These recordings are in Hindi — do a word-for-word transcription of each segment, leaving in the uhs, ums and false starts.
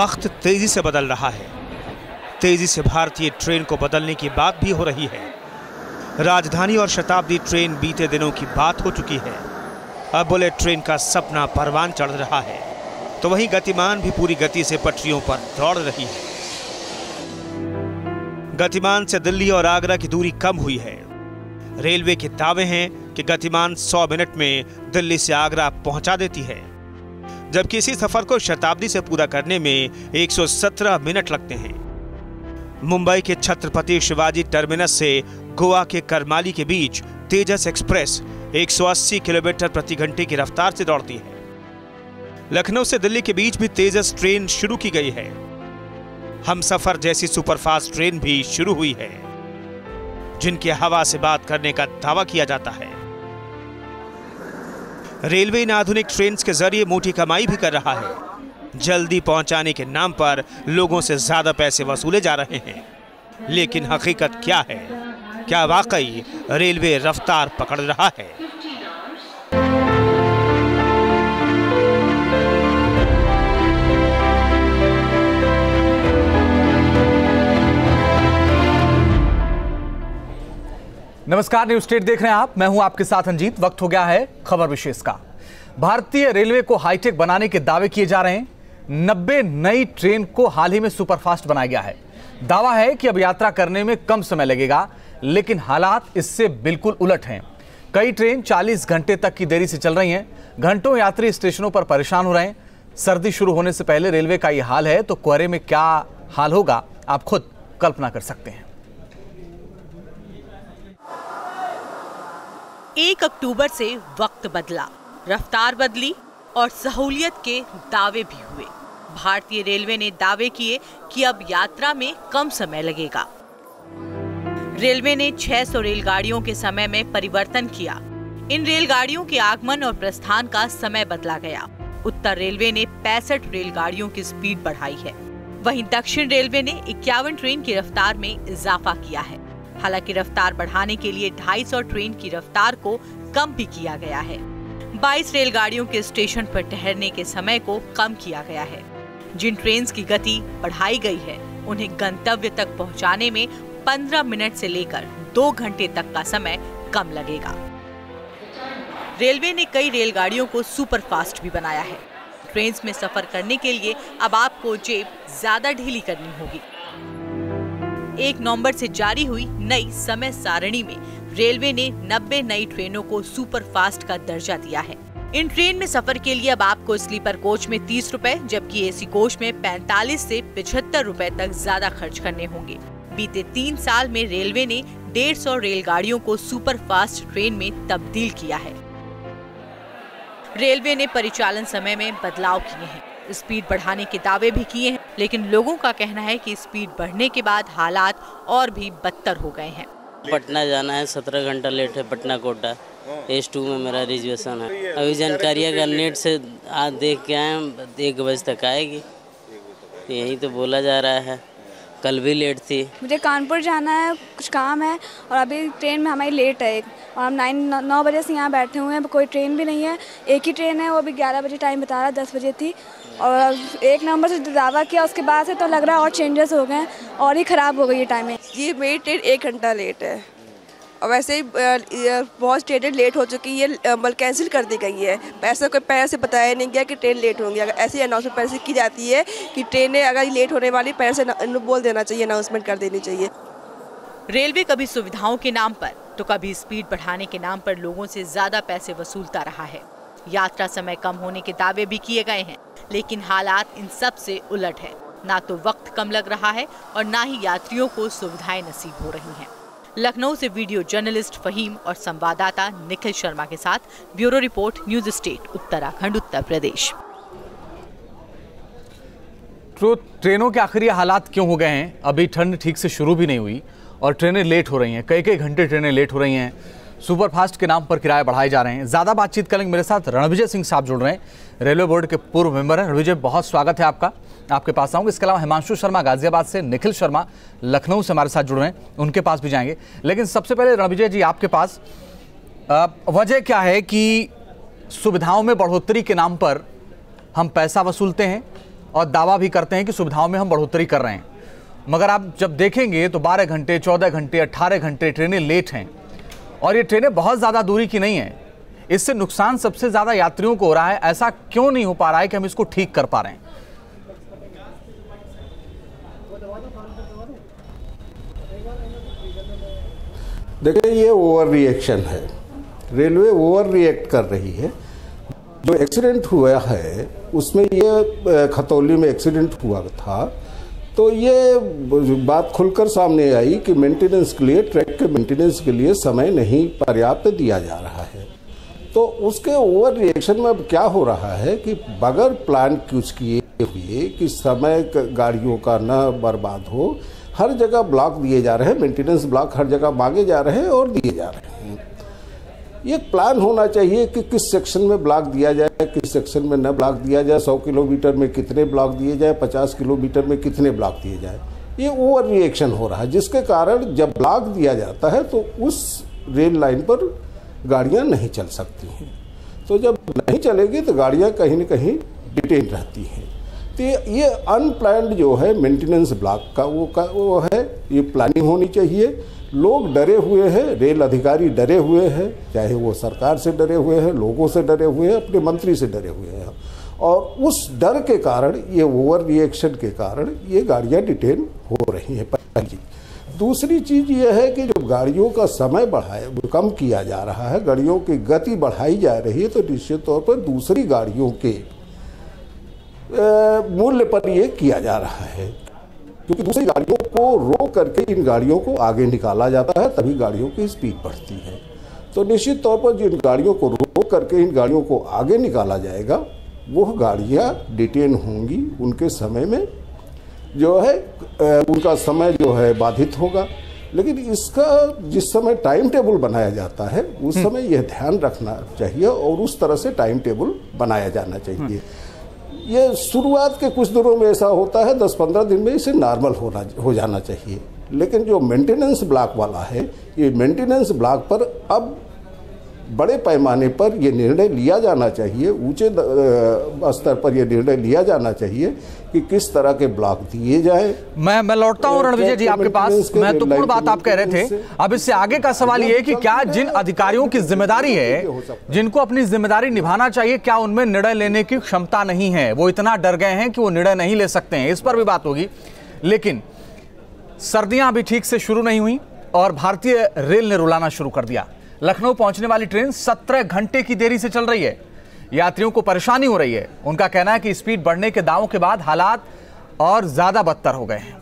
वक्त तेजी से बदल रहा है। तेजी से भारतीय ट्रेन को बदलने की बात भी हो रही है। राजधानी और शताब्दी ट्रेन बीते दिनों की बात हो चुकी है। अब बुलेट ट्रेन का सपना परवान चढ़ रहा है, तो वहीं गतिमान भी पूरी गति से पटरियों पर दौड़ रही है। गतिमान से दिल्ली और आगरा की दूरी कम हुई है। रेलवे के दावे हैं कि गतिमान सौ मिनट में दिल्ली से आगरा पहुंचा देती है, जबकि इसी सफर को शताब्दी से पूरा करने में एक सौ सत्रह मिनट लगते हैं। मुंबई के छत्रपति शिवाजी टर्मिनस से गोवा के करमाली के बीच तेजस एक्सप्रेस एक सौ अस्सी किलोमीटर प्रति घंटे की रफ्तार से दौड़ती है। लखनऊ से दिल्ली के बीच भी तेजस ट्रेन शुरू की गई है। हमसफर जैसी सुपरफास्ट ट्रेन भी शुरू हुई है, जिनकी हवा से बात करने का दावा किया जाता है। रेलवे इन आधुनिक ट्रेन के जरिए मोटी कमाई भी कर रहा है। जल्दी पहुंचाने के नाम पर लोगों से ज्यादा पैसे वसूले जा रहे हैं, लेकिन हकीकत क्या है? क्या वाकई रेलवे रफ्तार पकड़ रहा है? नमस्कार, न्यूज स्टेट देख रहे हैं आप। मैं हूं आपके साथ अंजीत। वक्त हो गया है खबर विशेष का। भारतीय रेलवे को हाईटेक बनाने के दावे किए जा रहे हैं। नब्बे नई ट्रेन को हाल ही में सुपरफास्ट बनाया गया है। दावा है कि अब यात्रा करने में कम समय लगेगा, लेकिन हालात इससे बिल्कुल उलट हैं। कई ट्रेन चालीस घंटे तक की देरी से चल रही हैं। घंटों यात्री स्टेशनों पर परेशान हो रहे हैं। सर्दी शुरू होने से पहले रेलवे का यह हाल है, तो कोहरे में क्या हाल होगा आप खुद कल्पना कर सकते हैं। एक अक्टूबर से वक्त बदला, रफ्तार बदली और सहूलियत के दावे भी हुए। भारतीय रेलवे ने दावे किए कि अब यात्रा में कम समय लगेगा। रेलवे ने छह सौ रेलगाड़ियों के समय में परिवर्तन किया। इन रेलगाड़ियों के आगमन और प्रस्थान का समय बदला गया। उत्तर रेलवे ने पैंसठ रेलगाड़ियों की स्पीड बढ़ाई है। वहीं दक्षिण रेलवे ने इक्यावन ट्रेन की रफ्तार में इजाफा किया है। हालांकि रफ्तार बढ़ाने के लिए दो सौ पचास ट्रेन की रफ्तार को कम भी किया गया है। बाईस रेलगाड़ियों के स्टेशन पर ठहरने के समय को कम किया गया है। जिन ट्रेन की गति बढ़ाई गई है, उन्हें गंतव्य तक पहुंचाने में पंद्रह मिनट से लेकर दो घंटे तक का समय कम लगेगा। रेलवे ने कई रेलगाड़ियों को सुपरफास्ट भी बनाया है। ट्रेन में सफर करने के लिए अब आपको जेब ज्यादा ढीली करनी होगी। एक नवंबर से जारी हुई नई समय सारणी में रेलवे ने नब्बे नई ट्रेनों को सुपरफास्ट का दर्जा दिया है। इन ट्रेन में सफर के लिए अब आपको स्लीपर कोच में तीस रुपए, जबकि एसी कोच में पैंतालीस से पिछहत्तर रुपए तक ज्यादा खर्च करने होंगे। बीते तीन साल में रेलवे ने डेढ़ सौ रेलगाड़ियों को सुपरफास्ट ट्रेन में तब्दील किया है। रेलवे ने परिचालन समय में बदलाव किए हैं, स्पीड बढ़ाने के दावे भी किए हैं, लेकिन लोगों का कहना है कि स्पीड बढ़ने के बाद हालात और भी बदतर हो गए हैं। पटना जाना है, सत्रह घंटा लेट है। पटना कोटा एस टू में मेरा रिजर्वेशन है। अभी जानकारी अगर नेट से आज देख के आए, एक बजे तक आएगी, यही तो बोला जा रहा है। कल भी लेट थी। मुझे कानपुर जाना है, कुछ काम है, और अभी ट्रेन में हमारी लेट है और हम नाइन नौ बजे से यहाँ बैठे हुए हैं। कोई ट्रेन भी नहीं है, एक ही ट्रेन है, वो भी ग्यारह बजे टाइम बता रहा है, दस बजे थी। और एक नंबर से दावा किया, उसके बाद से तो लग रहा है और चेंजेस हो गए और ही ख़राब हो गई है टाइमिंग। ये मेरी ट्रेन एक घंटा लेट है और वैसे ही बहुत ट्रेनें लेट हो चुकी है, बल्कि कैंसिल कर दी गई है। ऐसा कोई पहले से बताया नहीं गया कि ट्रेन लेट होंगी। अगर ऐसी अनाउंसमेंट पहले से की जाती है कि ट्रेनें अगर लेट होने वाली, पहले से बोल देना चाहिए, अनाउंसमेंट कर देनी चाहिए। रेलवे कभी सुविधाओं के नाम पर तो कभी स्पीड बढ़ाने के नाम पर लोगों से ज्यादा पैसे वसूलता रहा है। यात्रा समय कम होने के दावे भी किए गए हैं, लेकिन हालात इन सब से उलट है। ना तो वक्त कम लग रहा है और ना ही यात्रियों को सुविधाएं नसीब हो रही हैं। लखनऊ से वीडियो जर्नलिस्ट फहीम और संवाददाता निखिल शर्मा के साथ bureau report, news state, Uttarakhand, Uttar Pradesh. तो ट्रेनों के आखिर ये हालात क्यों हो गए हैं? अभी ठंड ठीक से शुरू भी नहीं हुई और ट्रेनें लेट हो रही हैं। कई कई घंटे ट्रेनें लेट हो रही हैं। सुपरफास्ट के नाम पर किराए बढ़ाए जा रहे हैं। ज़्यादा बातचीत करेंगे, मेरे साथ रणविजय सिंह साहब जुड़ रहे हैं, रेलवे बोर्ड के पूर्व मेंबर हैं। रणविजय, बहुत स्वागत है आपका, आपके पास आऊँगा। इसके अलावा हिमांशु शर्मा गाजियाबाद से, निखिल शर्मा लखनऊ से हमारे साथ जुड़ रहे हैं, उनके पास भी जाएंगे। लेकिन सबसे पहले रणविजय जी, आपके पास वजह क्या है कि सुविधाओं में बढ़ोतरी के नाम पर हम पैसा वसूलते हैं और दावा भी करते हैं कि सुविधाओं में हम बढ़ोतरी कर रहे हैं, मगर आप जब देखेंगे तो बारह घंटे, चौदह घंटे, अट्ठारह घंटे ट्रेनें लेट हैं और ये ट्रेनें बहुत ज़्यादा दूरी की नहीं हैं। इससे नुकसान सबसे ज़्यादा यात्रियों को हो रहा है। ऐसा क्यों नहीं हो पा रहा है कि हम इसको ठीक कर पा रहे हैं? देखिए, ये ओवर रिएक्शन है। रेलवे ओवर रिएक्ट कर रही है। जो एक्सीडेंट हुआ है उसमें ये खतौली में एक्सीडेंट हुआ था, तो ये बात खुलकर सामने आई कि मेंटेनेंस के लिए, ट्रैक के मेंटेनेंस के लिए समय नहीं पर्याप्त दिया जा रहा है। तो उसके ओवर रिएक्शन में अब क्या हो रहा है कि बगैर प्लान कुछ किए हुए कि समय गाड़ियों का न बर्बाद हो, हर जगह ब्लॉक दिए जा रहे हैं, मेंटेनेंस ब्लॉक हर जगह मांगे जा रहे हैं और दिए जा रहे हैं। ये प्लान होना चाहिए कि किस सेक्शन में ब्लॉक दिया जाए, किस सेक्शन में न ब्लॉक दिया जाए, सौ किलोमीटर में कितने ब्लॉक दिए जाए, पचास किलोमीटर में कितने ब्लॉक दिए जाए। ये ओवर रिएक्शन हो रहा है, जिसके कारण जब ब्लॉक दिया जाता है तो उस रेल लाइन पर गाड़ियाँ नहीं चल सकती हैं। तो जब नहीं चलेगी तो गाड़ियाँ कहीं न कहीं डिटेन रहती हैं। तो ये अनप्लान्ड जो है मेंटेनेंस ब्लॉक का वो का वो है, ये प्लानिंग होनी चाहिए। लोग डरे हुए हैं, रेल अधिकारी डरे हुए हैं, चाहे वो सरकार से डरे हुए हैं, लोगों से डरे हुए हैं, अपने मंत्री से डरे हुए हैं, और उस डर के कारण, ये ओवर रिएक्शन के कारण ये गाड़ियाँ डिटेन हो रही हैं। पहली दूसरी चीज़ ये है कि जो गाड़ियों का समय बढ़ाए कम किया जा रहा है, गाड़ियों की गति बढ़ाई जा रही है, तो निश्चित तौर पर दूसरी गाड़ियों के मूल्य पर ये किया जा रहा है, क्योंकि दूसरी गाड़ियों को रोक करके इन गाड़ियों को आगे निकाला जाता है, तभी गाड़ियों की स्पीड बढ़ती है। तो निश्चित तौर पर जिन गाड़ियों को रोक करके इन गाड़ियों को आगे निकाला जाएगा, वो गाड़ियाँ डिटेन होंगी, उनके समय में जो है उनका समय जो है बाधित होगा। लेकिन इसका जिस समय टाइम टेबल बनाया जाता है उस समय यह ध्यान रखना चाहिए और उस तरह से टाइम टेबल बनाया जाना चाहिए। ये शुरुआत के कुछ दिनों में ऐसा होता है, दस पंद्रह दिन में इसे नॉर्मल होना हो जाना चाहिए। लेकिन जो मेंटेनेंस ब्लॉक वाला है, ये मेंटेनेंस ब्लॉक पर अब बड़े पैमाने पर ये निर्णय लिया जाना चाहिए, ऊंचे स्तर पर ये निर्णय लिया जाना चाहिए कि किस तरह के ब्लॉक दिए जाए। मैं मैं लौटता हूं रणविजय जी आपके पास। महत्वपूर्ण बात आप कह रहे थे। अब इससे आगे का सवाल ये है कि क्या जिन अधिकारियों की जिम्मेदारी है, जिनको अपनी जिम्मेदारी निभाना चाहिए, क्या उनमें निर्णय लेने की क्षमता नहीं है? वो इतना डर गए हैं कि वो निर्णय नहीं ले सकते हैं। इस पर भी बात होगी। लेकिन सर्दियां अभी ठीक से शुरू नहीं हुई और भारतीय रेल ने रुलाना शुरू कर दिया। लखनऊ पहुंचने वाली ट्रेन सत्रह घंटे की देरी से चल रही है। यात्रियों को परेशानी हो रही है। उनका कहना है कि स्पीड बढ़ने के दावों के बाद हालात और ज्यादा बदतर हो गए हैं।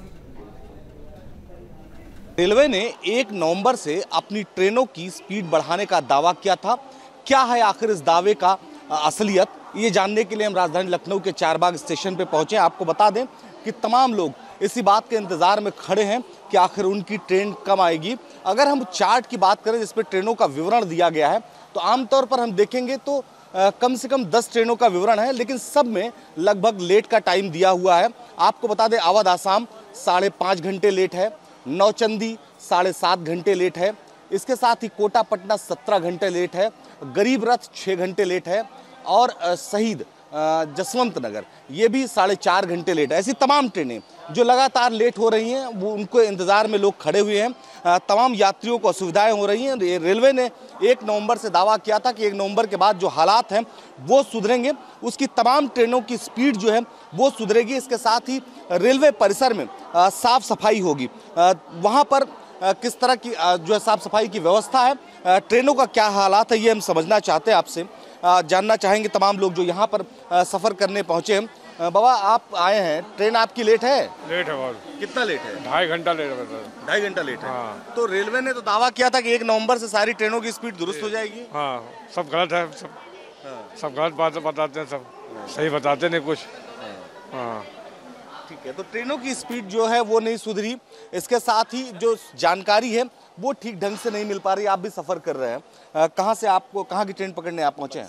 रेलवे ने एक नवंबर से अपनी ट्रेनों की स्पीड बढ़ाने का दावा किया था। क्या है आखिर इस दावे का असलियत, ये जानने के लिए हम राजधानी लखनऊ के चारबाग स्टेशन पे पहुंचे। आपको बता दें कि तमाम लोग इसी बात के इंतजार में खड़े हैं कि आखिर उनकी ट्रेन कब आएगी। अगर हम चार्ट की बात करें जिसपे ट्रेनों का विवरण दिया गया है, तो आमतौर पर हम देखेंगे तो आ, कम से कम दस ट्रेनों का विवरण है, लेकिन सब में लगभग लेट का टाइम दिया हुआ है। आपको बता दें अवध आसाम साढ़े पाँच घंटे लेट है, नौचंदी साढ़े सात घंटे लेट है, इसके साथ ही कोटा पटना सत्रह घंटे लेट है, गरीब रथ छः घंटे लेट है और शहीद जसवंत नगर ये भी साढ़े चार घंटे लेट है। ऐसी तमाम ट्रेनें जो लगातार लेट हो रही हैं, वो उनको इंतज़ार में लोग खड़े हुए हैं। तमाम यात्रियों को असुविधाएं हो रही हैं। रेलवे ने एक नवंबर से दावा किया था कि एक नवंबर के बाद जो हालात हैं वो सुधरेंगे, उसकी तमाम ट्रेनों की स्पीड जो है वो सुधरेगी। इसके साथ ही रेलवे परिसर में साफ सफाई होगी। वहाँ पर किस तरह की जो है साफ सफाई की व्यवस्था है, ट्रेनों का क्या हालात है, ये हम समझना चाहते हैं, आपसे जानना चाहेंगे तमाम लोग जो यहाँ पर सफ़र करने पहुँचे हैं। बाबा आप आए हैं, ट्रेन आपकी लेट है? लेट है बहुत। कितना लेट है? ढाई घंटा लेट है। ढाई घंटा लेट है। हाँ। तो रेलवे ने तो दावा किया था कि एक नवंबर से सारी ट्रेनों की स्पीड दुरुस्त हो जाएगी। हाँ, सब गलत है। सब हाँ। सब गलत बात बताते हैं, सब सही बताते नहीं कुछ। हाँ ठीक है, तो ट्रेनों की स्पीड जो है वो नहीं सुधरी, इसके साथ ही जो जानकारी है वो ठीक ढंग से नहीं मिल पा रही। आप भी सफ़र कर रहे हैं, कहाँ से आपको कहाँ की ट्रेन पकड़ने आप पहुँचे हैं?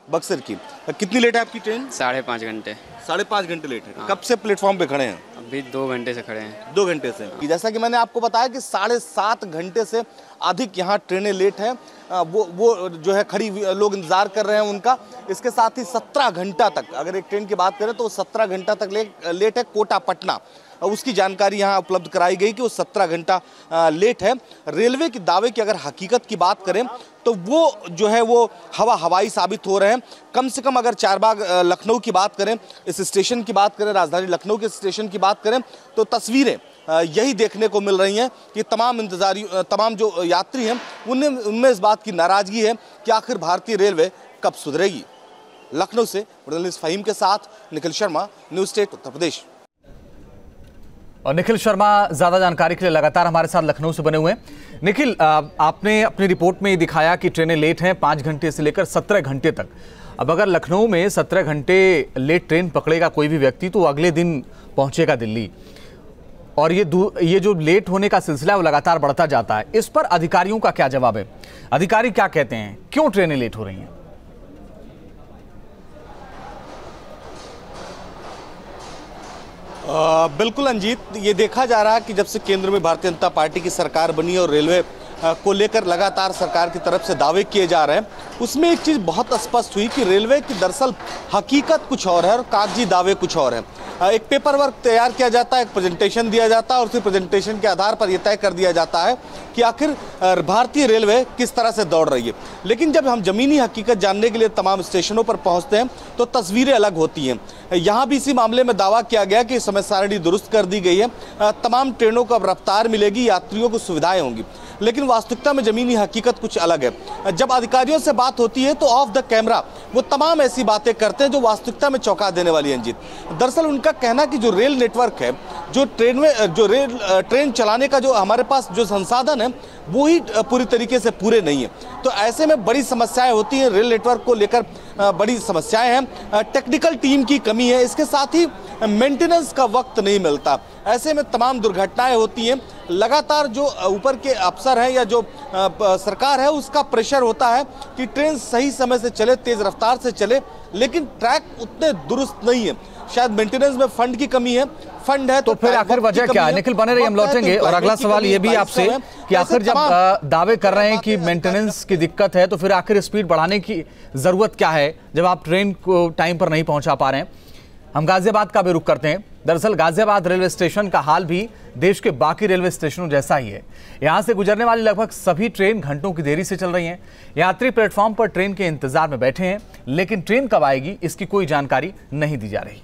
बक्सर की। कितनी लेट है आपकी ट्रेन? साढ़े पाँच घंटे। साढ़े पाँच घंटे लेट है। कब से प्लेटफॉर्म पे खड़े हैं? अभी दो घंटे से खड़े हैं। दो घंटे से। जैसा कि मैंने आपको बताया कि साढ़े सात घंटे से अधिक यहाँ ट्रेनें लेट हैं, वो वो जो है खड़ी लोग इंतजार कर रहे हैं उनका। इसके साथ ही सत्रह घंटा तक, अगर एक ट्रेन की बात करें तो सत्रह घंटा तक ले, लेट है कोटा पटना। उसकी जानकारी यहाँ उपलब्ध कराई गई कि वो सत्रह घंटा लेट है। रेलवे के दावे की अगर हकीकत की बात करें तो वो जो है वो हवा हवाई साबित हो रहे हैं। कम से कम अगर चारबाग लखनऊ की बात करें, इस स्टेशन की बात करें, राजधानी लखनऊ के स्टेशन की बात करें, तो तस्वीरें यही देखने को मिल रही हैं कि तमाम इंतजारी तमाम जो यात्री हैं उनमें उनमें इस बात की नाराजगी है कि आखिर भारतीय रेलवे कब सुधरेगी। लखनऊ से जर्नलिस्ट फहीम के साथ निखिल शर्मा, न्यूज़ स्टेट उत्तर प्रदेश। और निखिल शर्मा ज्यादा जानकारी के लिए लगातार हमारे साथ लखनऊ से बने हुए हैं। निखिल, आपने अपनी रिपोर्ट में दिखाया कि ट्रेनें लेट हैं पाँच घंटे से लेकर सत्रह घंटे तक। अब अगर लखनऊ में सत्रह घंटे लेट ट्रेन पकड़ेगा कोई भी व्यक्ति तो अगले दिन पहुंचेगा दिल्ली, और ये ये जो लेट होने का सिलसिला है वो लगातार बढ़ता जाता है। इस पर अधिकारियों का क्या जवाब है? अधिकारी क्या कहते हैं, क्यों ट्रेनें लेट हो रही हैं? आ, बिल्कुल अंजीत, ये देखा जा रहा है कि जब से केंद्र में भारतीय जनता पार्टी की सरकार बनी और रेलवे को लेकर लगातार सरकार की तरफ से दावे किए जा रहे हैं, उसमें एक चीज़ बहुत स्पष्ट हुई कि रेलवे की दरअसल हकीकत कुछ और है और कागजी दावे कुछ और हैं। एक पेपर वर्क तैयार किया जाता है, एक प्रेजेंटेशन दिया जाता है और उसी प्रेजेंटेशन के आधार पर यह तय कर दिया जाता है कि आखिर भारतीय रेलवे किस तरह से दौड़ रही है। लेकिन जब हम ज़मीनी हकीकत जानने के लिए तमाम स्टेशनों पर पहुंचते हैं तो तस्वीरें अलग होती हैं। यहाँ भी इसी मामले में दावा किया गया कि समय सारणी दुरुस्त कर दी गई है, तमाम ट्रेनों को अब रफ्तार मिलेगी, यात्रियों को सुविधाएं होंगी, लेकिन वास्तविकता में ज़मीनी हकीकत कुछ अलग है। जब अधिकारियों से बात होती है तो ऑफ द कैमरा वो तमाम ऐसी बातें करते हैं जो वास्तविकता में चौंका देने वाली हैं। अंजीत, दरअसल उनका कहना कि जो रेल नेटवर्क है, जो ट्रेन में जो रेल ट्रेन चलाने का जो हमारे पास जो संसाधन है वो ही पूरी तरीके से पूरे नहीं है। तो ऐसे में बड़ी समस्याएं होती हैं, रेल नेटवर्क को लेकर बड़ी समस्याएं हैं, टेक्निकल टीम की कमी है, इसके साथ ही मेंटेनेंस का वक्त नहीं मिलता। ऐसे में तमाम दुर्घटनाएं होती हैं। लगातार जो ऊपर के अफसर हैं या जो सरकार है उसका प्रेशर होता है कि ट्रेन सही समय से चले, तेज रफ्तार से चले, लेकिन ट्रैक उतने दुरुस्त नहीं है। शायद मेंटेनेंस में फंड की कमी है, फंड है तो, तो फिर आखिर वजह क्या है? निखिल बने रहिए, हम लौटेंगे। और अगला सवाल ये भी आपसे कि आखिर जब दावे कर रहे हैं कि मेंटेनेंस की दिक्कत है तो फिर आखिर स्पीड बढ़ाने की जरूरत क्या है जब आप ट्रेन को टाइम पर नहीं पहुंचा पा रहे हैं? हम गाजियाबाद का भी रुख करते हैं। दरअसल गाजियाबाद रेलवे स्टेशन का हाल भी देश के बाकी रेलवे स्टेशनों जैसा ही है। यहां से गुजरने वाली लगभग सभी ट्रेन घंटों की देरी से चल रही हैं। यात्री प्लेटफॉर्म पर ट्रेन के इंतजार में बैठे हैं, लेकिन ट्रेन कब आएगी इसकी कोई जानकारी नहीं दी जा रही।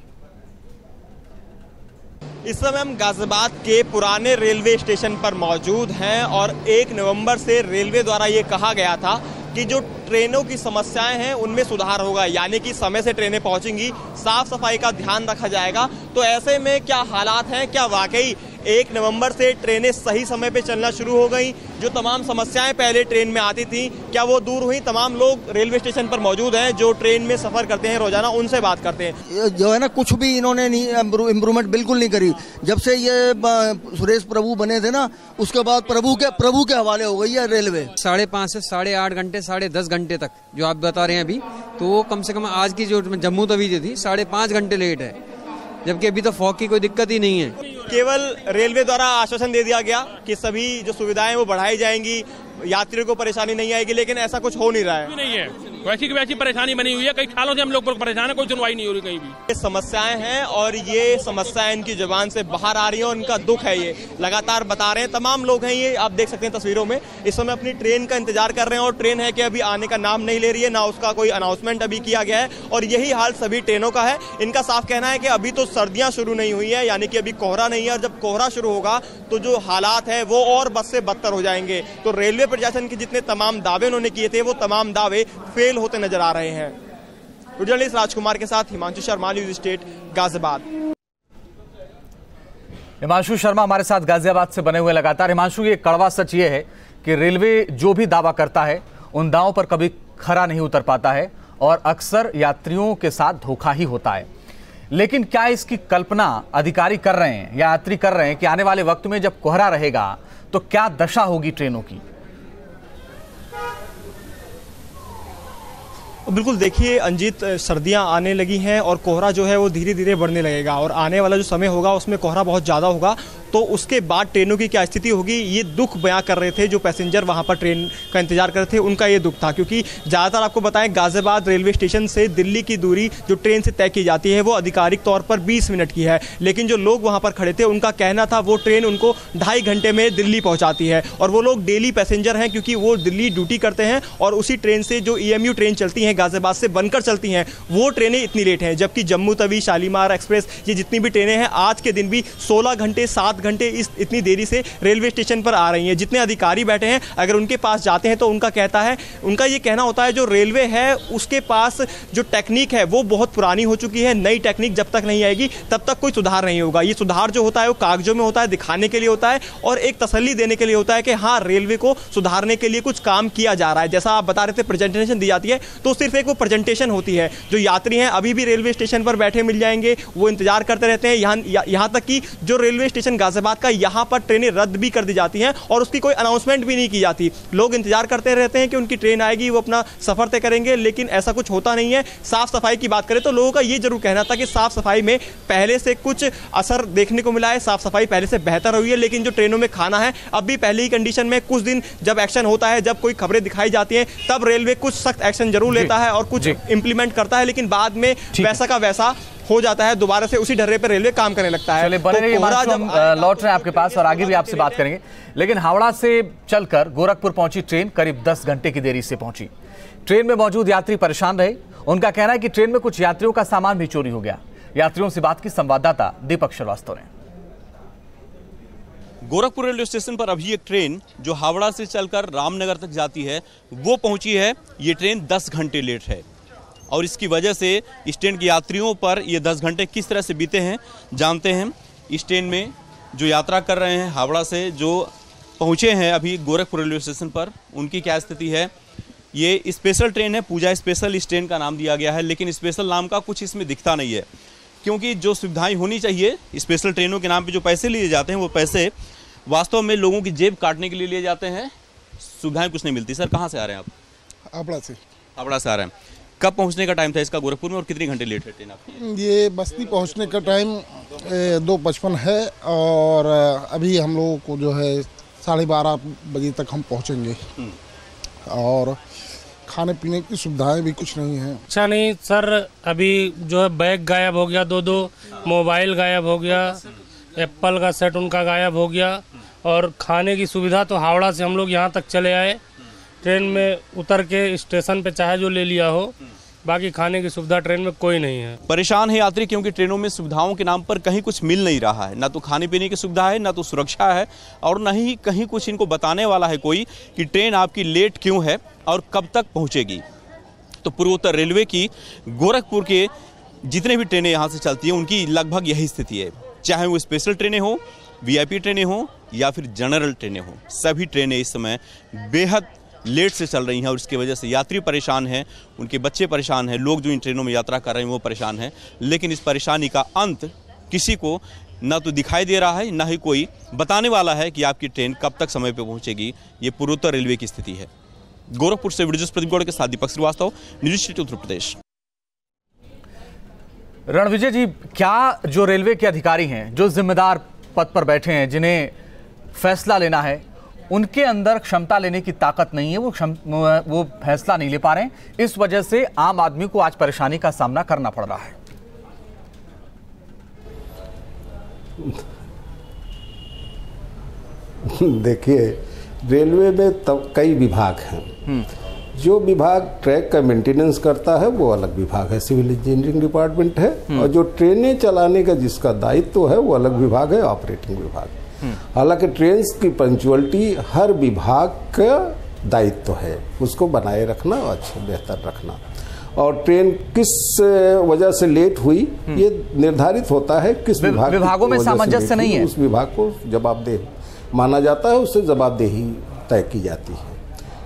इस समय हम गाजियाबाद के पुराने रेलवे स्टेशन पर मौजूद हैं और एक नवंबर से रेलवे द्वारा ये कहा गया था कि जो ट्रेनों की समस्याएं हैं उनमें सुधार होगा, यानी कि समय से ट्रेनें पहुंचेंगी, साफ सफाई का ध्यान रखा जाएगा। तो ऐसे में क्या हालात हैं, क्या वाकई एक नवंबर से ट्रेनें सही समय पे चलना शुरू हो गई? जो तमाम समस्याएं पहले ट्रेन में आती थी क्या वो दूर हुई? तमाम लोग रेलवे स्टेशन पर मौजूद हैं जो ट्रेन में सफर करते हैं रोजाना, उनसे बात करते हैं। जो है ना, कुछ भी इन्होंने नहीं इम्प्रूवमेंट बिल्कुल नहीं करी। जब से ये सुरेश प्रभु बने थे ना, उसके बाद प्रभु के प्रभु के हवाले हो गई है रेलवे। साढ़े पाँच से साढ़े आठ घंटे साढ़े दस घंटे तक जो आप बता रहे हैं अभी, तो वो कम से कम आज की जो जम्मू तवी जो थी साढ़े पाँच घंटे लेट है, जबकि अभी तो फॉग की कोई दिक्कत ही नहीं है। केवल रेलवे द्वारा आश्वासन दे दिया गया कि सभी जो सुविधाएं वो बढ़ाई जाएंगी, यात्रियों को परेशानी नहीं आएगी, लेकिन ऐसा कुछ हो नहीं रहा है। नहीं है, वैसी की वैसी परेशानी बनी हुई है। कई सालों से हम लोग परेशान है, कोई सुनवाई नहीं हो रही कहीं भी। ये समस्याएं हैं और ये समस्याएं इनकी जुबान से बाहर आ रही हैं और इनका दुख है, ये लगातार बता रहे हैं। तमाम लोग हैं, ये आप देख सकते हैं तस्वीरों में, इस समय अपनी ट्रेन का इंतजार कर रहे हैं और ट्रेन है कि अभी आने का नाम नहीं ले रही है, ना उसका कोई अनाउंसमेंट अभी किया गया है। और यही हाल सभी ट्रेनों का है। इनका साफ कहना है कि अभी तो सर्दियां शुरू नहीं हुई है, यानी कि अभी कोहरा नहीं है, और जब कोहरा शुरू होगा तो जो हालात है वो और बद से बदतर हो जाएंगे। तो रेलवे प्रशासन के जितने तमाम दावे उन्होंने किए थे वो तमाम दावे फेल होते नजर आ रहे हैं। जर्नलिस्ट राजकुमार के साथ हिमांशु शर्मा, न्यूज़ स्टेट, गाजियाबाद। हिमांशु शर्मा हमारे साथ गाजियाबाद से बने हुए लगातार। हिमांशु, ये कड़वा सच ये है कि रेलवे जो भी दावा करता है उन दावों पर कभी खरा नहीं उतर पाता है और अक्सर यात्रियों के साथ धोखा ही होता है। लेकिन क्या इसकी कल्पना अधिकारी कर रहे हैं या यात्री कर रहे हैं कि आने वाले वक्त में जब कोहरा रहेगा तो क्या दशा होगी ट्रेनों की? बिल्कुल, देखिए अंजित, सर्दियां आने लगी हैं और कोहरा जो है वो धीरे धीरे बढ़ने लगेगा और आने वाला जो समय होगा उसमें कोहरा बहुत ज़्यादा होगा। तो उसके बाद ट्रेनों की क्या स्थिति होगी, ये दुख बयां कर रहे थे जो पैसेंजर वहां पर ट्रेन का इंतजार कर रहे थे, उनका ये दुख था। क्योंकि ज़्यादातर आपको बताएं, गाजियाबाद रेलवे स्टेशन से दिल्ली की दूरी जो ट्रेन से तय की जाती है वो आधिकारिक तौर पर बीस मिनट की है, लेकिन जो लोग वहाँ पर खड़े थे उनका कहना था वो ट्रेन उनको ढाई घंटे में दिल्ली पहुँचाती है। और वो लोग डेली पैसेंजर हैं क्योंकि वो दिल्ली ड्यूटी करते हैं और उसी ट्रेन से जो ई एम यू ट्रेन चलती हैं गाजियाबाद से बनकर चलती हैं वो ट्रेनें इतनी लेट हैं। जबकि जम्मू तवी, शालीमार एक्सप्रेस, ये जितनी भी ट्रेनें हैं आज के दिन भी सोलह घंटे सात घंटे इस इतनी देरी से रेलवे स्टेशन पर आ रही हैं। जितने अधिकारी बैठे हैं अगर उनके पास जाते हैं तो उनका कहता है उनका ये कहना होता है जो रेलवे है उसके पास जो टेक्निक है वो बहुत पुरानी हो चुकी है, नई टेक्निक जब तक नहीं आएगी तब तक कोई सुधार नहीं होगा। ये सुधार जो होता है वो कागजों में होता है, दिखाने के लिए होता है और एक तसल्ली देने के लिए होता है कि हाँ, रेलवे को सुधारने के लिए कुछ काम किया जा रहा है। जैसा आप बता रहे थे प्रेजेंटेशन दी जाती है तो सिर्फ एक वो प्रेजेंटेशन होती है। जो यात्री हैं अभी भी रेलवे स्टेशन पर बैठे मिल जाएंगे, वो इंतजार करते रहते हैं। यहाँ यहाँ तक कि जो रेलवे स्टेशन गाजियाबाद का, यहाँ पर ट्रेनें रद्द भी कर दी जाती हैं और उसकी कोई अनाउंसमेंट भी नहीं की जाती। लोग इंतजार करते रहते हैं कि उनकी ट्रेन आएगी, वो अपना सफर तय करेंगे, लेकिन ऐसा कुछ होता नहीं है। साफ सफाई की बात करें तो लोगों का ये जरूर कहना था कि साफ सफाई में पहले से कुछ असर देखने को मिला है, साफ सफाई पहले से बेहतर हुई है, लेकिन जो ट्रेनों में खाना है अब भी पहले ही कंडीशन में कुछ दिन जब एक्शन होता है, जब कोई खबरें दिखाई जाती हैं तब रेलवे कुछ सख्त एक्शन जरूर लेता है और कुछ इंप्लीमेंट करता है, लेकिन बाद में वैसा का वैसा हो जाता है, दोबारा से उसी ढर्रे पर रेलवे काम करने लगता है। चलिए बने रहिए, हम लौट रहे हैं आपके पास और आगे भी आपसे बात करेंगे। लेकिन हावड़ा से चलकर गोरखपुर पहुंची ट्रेन करीब दस घंटे की देरी से पहुंची। ट्रेन में मौजूद यात्री परेशान रहे। उनका कहना है कि ट्रेन में कुछ यात्रियों का सामान भी चोरी हो गया। यात्रियों से बात की संवाददाता दीपक श्रीवास्तव ने। गोरखपुर रेलवे स्टेशन पर अभी एक ट्रेन जो हावड़ा से चलकर रामनगर तक जाती है वो पहुंची है। ये ट्रेन दस घंटे लेट है और इसकी वजह से इस ट्रेन के यात्रियों पर ये दस घंटे किस तरह से बीते हैं जानते हैं। इस ट्रेन में जो यात्रा कर रहे हैं हावड़ा से, जो पहुंचे हैं अभी गोरखपुर रेलवे स्टेशन पर, उनकी क्या स्थिति है। ये स्पेशल ट्रेन है, पूजा स्पेशल इस ट्रेन का नाम दिया गया है, लेकिन स्पेशल नाम का कुछ इसमें दिखता नहीं है क्योंकि जो सुविधाएं होनी चाहिए स्पेशल ट्रेनों के नाम पे जो पैसे लिए जाते हैं वो पैसे वास्तव में लोगों की जेब काटने के लिए लिए जाते हैं, सुविधाएं कुछ नहीं मिलती। सर कहाँ से आ रहे हैं आप? हावड़ा से। हावड़ा से आ रहे हैं। कब पहुंचने का टाइम था इसका गोरखपुर में और कितनी घंटे लेट है ट्रेन आपकी? ये बस्ती पहुंचने का टाइम दो पचपन है और अभी हम लोगों को जो है साढ़े बारह बजे तक हम पहुंचेंगे और खाने पीने की सुविधाएं भी कुछ नहीं है। अच्छा नहीं सर, अभी जो है बैग गायब हो गया, दो दो मोबाइल गायब हो गया, एप्पल का सेट उनका गायब हो गया और खाने की सुविधा तो हावड़ा से हम लोग यहाँ तक चले आए, ट्रेन में उतर के स्टेशन पे चाहे जो ले लिया हो, बाकी खाने की सुविधा ट्रेन में कोई नहीं है। परेशान है यात्री क्योंकि ट्रेनों में सुविधाओं के नाम पर कहीं कुछ मिल नहीं रहा है, ना तो खाने पीने की सुविधा है, ना तो सुरक्षा है और न ही कहीं कुछ इनको बताने वाला है कोई कि ट्रेन आपकी लेट क्यों है और कब तक पहुंचेगी। तो पूर्वोत्तर रेलवे की गोरखपुर के जितने भी ट्रेनें यहाँ से चलती हैं उनकी लगभग यही स्थिति है, चाहे वो स्पेशल ट्रेनें हो, वी आई पी ट्रेनें हो या फिर जनरल ट्रेनें हो, सभी ट्रेनें इस समय बेहद लेट से चल रही हैं और इसकी वजह से यात्री परेशान हैं, उनके बच्चे परेशान हैं, लोग जो इन ट्रेनों में यात्रा कर रहे हैं वो परेशान हैं। लेकिन इस परेशानी का अंत किसी को ना तो दिखाई दे रहा है, ना ही कोई बताने वाला है कि आपकी ट्रेन कब तक समय पर पहुंचेगी। ये पूर्वोत्तर रेलवे की स्थिति है। गोरखपुर से वीडियो प्रदीप के साथ दीपक श्रीवास्तव, न्यूज सिटी उत्तर प्रदेश। रणविजय जी, क्या जो रेलवे के अधिकारी हैं, जो जिम्मेदार पद पर बैठे हैं, जिन्हें फैसला लेना है, उनके अंदर क्षमता लेने की ताकत नहीं है, वो क्षम वो फैसला नहीं ले पा रहे हैं, इस वजह से आम आदमी को आज परेशानी का सामना करना पड़ रहा है? देखिए, रेलवे में तब कई विभाग हैं। जो विभाग ट्रैक का मेंटेनेंस करता है वो अलग विभाग है, सिविल इंजीनियरिंग डिपार्टमेंट है, और जो ट्रेनें चलाने का जिसका दायित्व है वो अलग विभाग है, ऑपरेटिंग विभाग। हालांकि ट्रेन की पंक्चुअलिटी हर विभाग का दायित्व है, उसको बनाए रखना और अच्छा बेहतर रखना। और ट्रेन किस वजह से लेट हुई ये निर्धारित होता है किस विभाग विभागों में सामंजस्य नहीं है, उस विभाग को जवाबदेह माना जाता है, उससे जवाबदेही तय की जाती है।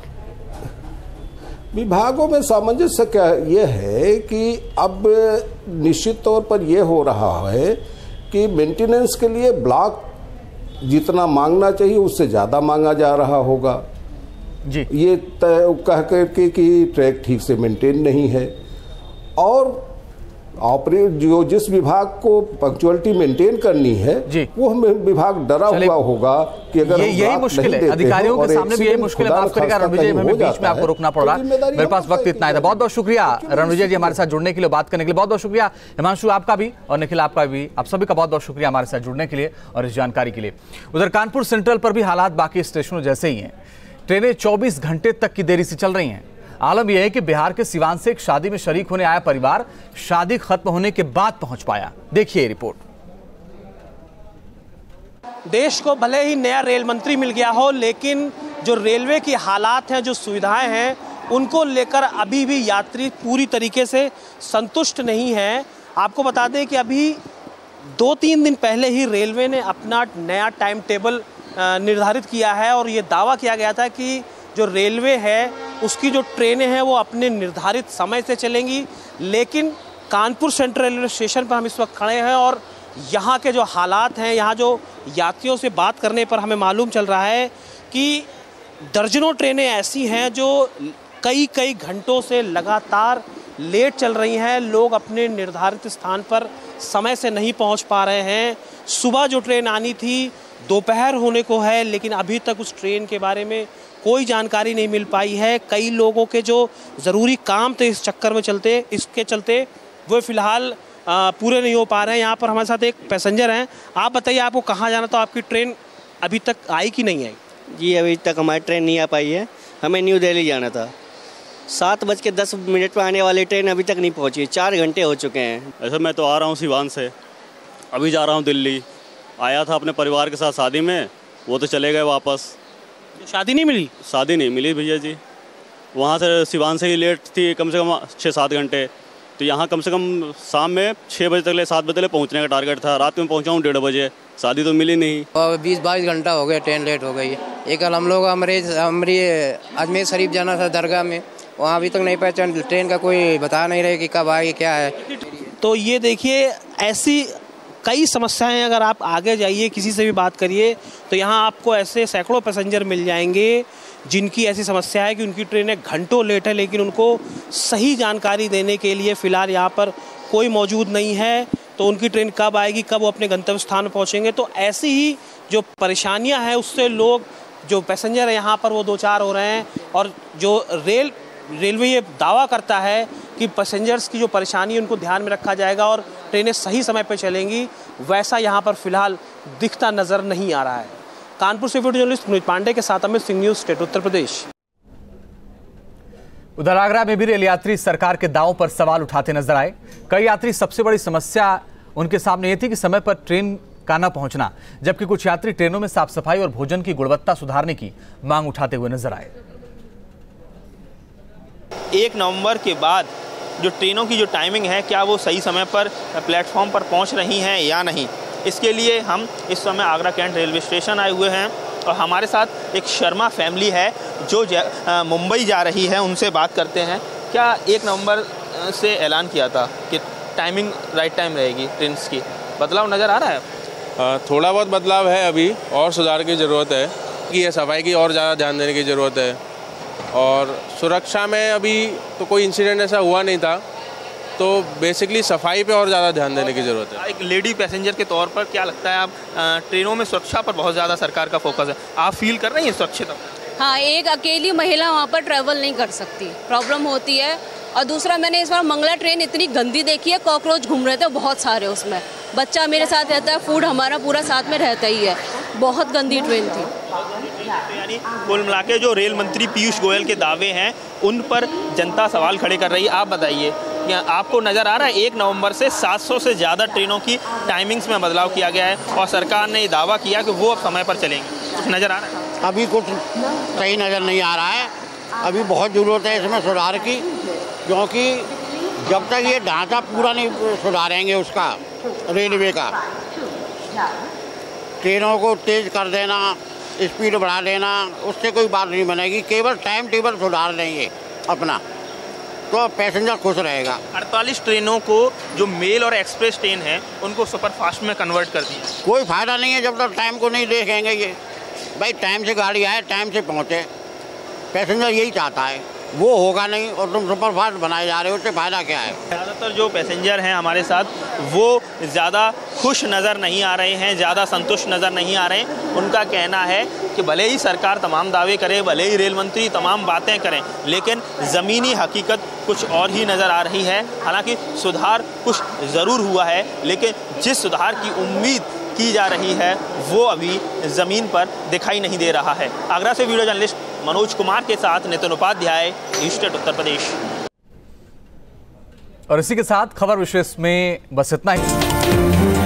विभागों में सामंजस्य क्या ये है कि अब निश्चित तौर पर यह हो रहा है कि मेंटेनेंस के लिए ब्लॉक जितना मांगना चाहिए उससे ज़्यादा मांगा जा रहा होगा, जी ये कह करके कि ट्रैक ठीक से मेंटेन नहीं है, और ऑपरेट जो जिस विभाग को पंक्चुअलिटी मेंटेन करनी है जी वो हमें विभाग डरा हुआ होगा कि अगर ये यही मुश्किल है, अधिकारियों के सामने भी यही मुश्किल है। माफ करिएगा रणविजय, हमें बीच में आपको रोकना पड़ रहा है, मेरे पास वक्त इतना है। बहुत बहुत शुक्रिया रणविजय जी हमारे साथ जुड़ने के लिए, बात करने के लिए। बहुत बहुत शुक्रिया हिमांशु आपका भी और निखिल आपका भी, आप सभी का बहुत बहुत शुक्रिया हमारे साथ जुड़ने के लिए और इस जानकारी के लिए। उधर कानपुर सेंट्रल पर भी हालात बाकी स्टेशनों जैसे ही हैं, ट्रेनें चौबीस घंटे तक की देरी से चल रही हैं। आलम यह है कि बिहार के सिवान से एक शादी में शरीक होने आया परिवार शादी खत्म होने के बाद पहुंच पाया। देखिए रिपोर्ट। देश को भले ही नया रेल मंत्री मिल गया हो, लेकिन जो रेलवे की हालात हैं, जो सुविधाएं हैं, उनको लेकर अभी भी यात्री पूरी तरीके से संतुष्ट नहीं हैं। आपको बता दें कि अभी दो तीन दिन पहले ही रेलवे ने अपना नया टाइम टेबल निर्धारित किया है और ये दावा किया गया था कि जो रेलवे है उसकी जो ट्रेनें हैं वो अपने निर्धारित समय से चलेंगी। लेकिन कानपुर सेंट्रल रेलवे स्टेशन पर हम इस वक्त खड़े हैं और यहाँ के जो हालात हैं, यहाँ जो यात्रियों से बात करने पर हमें मालूम चल रहा है कि दर्जनों ट्रेनें ऐसी हैं जो कई कई घंटों से लगातार लेट चल रही हैं। लोग अपने निर्धारित स्थान पर समय से नहीं पहुँच पा रहे हैं। सुबह जो ट्रेन आनी थी दोपहर होने को है, लेकिन अभी तक उस ट्रेन के बारे में कोई जानकारी नहीं मिल पाई है। कई लोगों के जो ज़रूरी काम थे इस चक्कर में चलते इसके चलते वो फ़िलहाल पूरे नहीं हो पा रहे हैं। यहाँ पर हमारे साथ एक पैसेंजर हैं। आप बताइए, आपको कहाँ जाना था? आपकी ट्रेन अभी तक आई कि नहीं आई? जी अभी तक हमारी ट्रेन नहीं आ पाई है। हमें न्यू दिल्ली जाना था। सात बज के दस मिनट पर आने वाली ट्रेन अभी तक नहीं पहुँची। चार घंटे हो चुके हैं। ऐसे मैं तो आ रहा हूँ सिवान से, अभी जा रहा हूँ दिल्ली। आया था अपने परिवार के साथ शादी में, वो तो चले गए वापस। शादी नहीं मिली? शादी नहीं मिली भैया जी। वहाँ से सिवान से ही लेट थी कम से कम छः सात घंटे, तो यहाँ कम से कम शाम में छः बजे तक ले सात बजे तक पहुँचने का टारगेट था। रात में पहुँचा हूँ डेढ़ बजे, शादी तो मिली नहीं। और बीस बाईस घंटा हो गया, ट्रेन लेट हो गई है। एक कल हम लोग अमरीज अमरी अजमेर शरीफ जाना था दरगाह में, वहाँ अभी तक नहीं पहचान, ट्रेन का कोई बता नहीं रहे कि कब आएगी क्या है। तो ये देखिए, ऐसी कई समस्याएं, अगर आप आगे जाइए किसी से भी बात करिए तो यहाँ आपको ऐसे सैकड़ों पैसेंजर मिल जाएंगे जिनकी ऐसी समस्या है कि उनकी ट्रेनें घंटों लेट है, लेकिन उनको सही जानकारी देने के लिए फ़िलहाल यहाँ पर कोई मौजूद नहीं है। तो उनकी ट्रेन कब आएगी, कब वो अपने गंतव्य स्थान पर पहुँचेंगे, तो ऐसी ही जो परेशानियाँ हैं उससे लोग जो पैसेंजर है यहाँ पर वो दो चार हो रहे हैं। और जो रेल रेलवे ये दावा करता है कि पैसेंजर्स की जो परेशानी है उनको ध्यान में रखा जाएगा और ट्रेनें सही समय पर चलेंगी, वैसा यहाँ पर फिलहाल दिखता नजर नहीं आ रहा है। कानपुर से वीडियो जर्नलिस्ट मनोज पांडे के साथ अमित सिंह, न्यूज़ स्टेट उत्तर प्रदेश। उधर आगरा में भी रेल यात्री सरकार के दावों पर सवाल उठाते नजर आए। कई यात्री सबसे बड़ी समस्या उनके सामने ये थी कि समय पर ट्रेन का न पहुंचना, जबकि कुछ यात्री ट्रेनों में साफ सफाई और भोजन की गुणवत्ता सुधारने की मांग उठाते हुए नजर आए। एक नवंबर के बाद जो ट्रेनों की जो टाइमिंग है, क्या वो सही समय पर प्लेटफॉर्म पर पहुंच रही हैं या नहीं, इसके लिए हम इस समय आगरा कैंट रेलवे स्टेशन आए हुए हैं और हमारे साथ एक शर्मा फैमिली है जो मुंबई जा रही है। उनसे बात करते हैं। क्या एक नवंबर से ऐलान किया था कि टाइमिंग राइट टाइम रहेगी ट्रेन की, बदलाव नज़र आ रहा है? आ, थोड़ा बहुत बदलाव है, अभी और सुधार की ज़रूरत है कि ये सफाई की और ज़्यादा ध्यान देने की ज़रूरत है। और सुरक्षा में अभी तो कोई इंसिडेंट ऐसा हुआ नहीं था, तो बेसिकली सफाई पे और ज़्यादा ध्यान देने की ज़रूरत है। एक लेडी पैसेंजर के तौर पर क्या लगता है, आप ट्रेनों में सुरक्षा पर बहुत ज़्यादा सरकार का फोकस है, आप फील कर रही हैं सुरक्षित? हाँ, एक अकेली महिला वहाँ पर ट्रैवल नहीं कर सकती, प्रॉब्लम होती है। और दूसरा, मैंने इस बार मंगला ट्रेन इतनी गंदी देखी है, कॉकरोच घूम रहे थे बहुत सारे उसमें। बच्चा मेरे साथ रहता है, फूड हमारा पूरा साथ में रहता ही है, बहुत गंदी ट्रेन थी। यानी कुल मिला के जो रेल मंत्री पीयूष गोयल के दावे हैं उन पर जनता सवाल खड़े कर रही है। आप बताइए, आपको नज़र आ रहा है एक नवंबर से सात सौ से ज़्यादा ट्रेनों की टाइमिंग्स में बदलाव किया गया है और सरकार ने ये दावा किया कि वो अब समय पर चलेंगी, कुछ नज़र आ रहा है? अभी कुछ सही नज़र नहीं आ रहा है। अभी बहुत ज़रूरत है इसमें सुधार की, क्योंकि जब तक ये ढांचा पूरा नहीं सुधारेंगे उसका रेलवे का, ट्रेनों को तेज़ कर देना, स्पीड बढ़ा देना, उससे कोई बात नहीं बनेगी। केवल टाइम टेबल सुधार देंगे अपना, तो पैसेंजर खुश रहेगा। अड़तालीस ट्रेनों को जो मेल और एक्सप्रेस ट्रेन है उनको सुपरफास्ट में कन्वर्ट कर दिया। कोई फ़ायदा नहीं है जब तक टाइम को नहीं देखेंगे। ये भाई टाइम से गाड़ी आए, टाइम से पहुँचे, पैसेंजर यही चाहता है, वो होगा नहीं और तुम सुपरफास्ट बनाए जा रहे हो, उससे फ़ायदा क्या है। ज़्यादातर जो पैसेंजर हैं हमारे साथ वो ज़्यादा खुश नज़र नहीं आ रहे हैं, ज़्यादा संतुष्ट नज़र नहीं आ रहे हैं। उनका कहना है कि भले ही सरकार तमाम दावे करे, भले ही रेल मंत्री तमाम बातें करें, लेकिन ज़मीनी हकीकत कुछ और ही नज़र आ रही है। हालांकि सुधार कुछ ज़रूर हुआ है, लेकिन जिस सुधार की उम्मीद की जा रही है वो अभी ज़मीन पर दिखाई नहीं दे रहा है। आगरा से वीडियो जर्नलिस्ट मनोज कुमार के साथ नितिन उपाध्याय, स्टेट उत्तर प्रदेश। और इसी के साथ खबर विशेष में बस इतना ही।